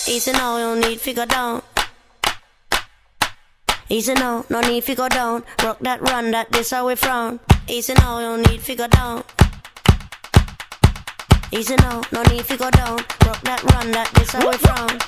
Easy now, you don't need to go down. Easy now, no need to go down. Rock that, run that, this how we frown. Easy now, you don't need to go down. Easy now, no need to go down. Rock that, run that, this how we frown.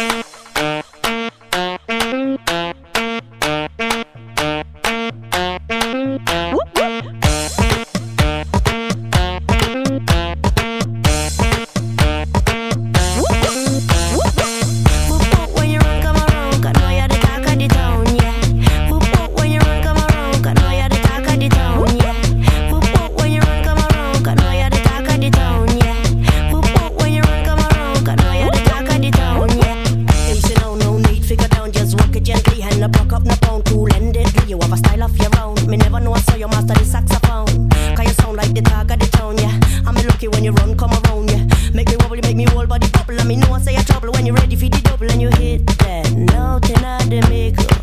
When you run, come around, yeah. Make me wobble, make me whole body bubble. And me know I say a trouble when you're ready for the double and you hit that note and I make